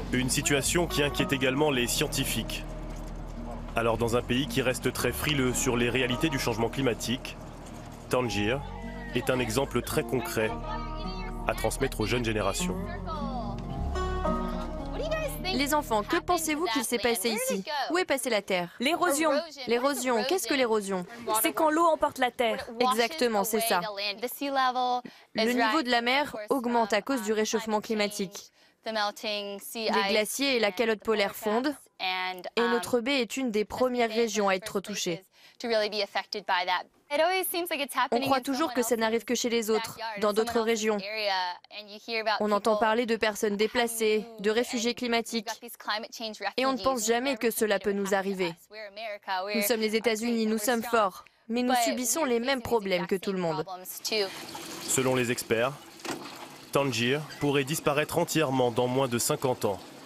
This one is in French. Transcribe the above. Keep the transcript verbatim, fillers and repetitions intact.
Une situation qui inquiète également les scientifiques. Alors dans un pays qui reste très frileux sur les réalités du changement climatique, Tangier est un exemple très concret à transmettre aux jeunes générations. Les enfants, que pensez-vous qu'il s'est passé ici? Où est passée la Terre? L'érosion. L'érosion, qu'est-ce que l'érosion? C'est quand l'eau emporte la terre. Exactement, c'est ça. Le niveau de la mer augmente à cause du réchauffement climatique. Les glaciers et la calotte polaire fondent, et notre baie est une des premières régions à être touchée. On croit toujours que ça n'arrive que chez les autres, dans d'autres régions. On entend parler de personnes déplacées, de réfugiés climatiques, et on ne pense jamais que cela peut nous arriver. Nous sommes les États-Unis, nous sommes forts, mais nous subissons les mêmes problèmes que tout le monde. Selon les experts, Tangier pourrait disparaître entièrement dans moins de cinquante ans.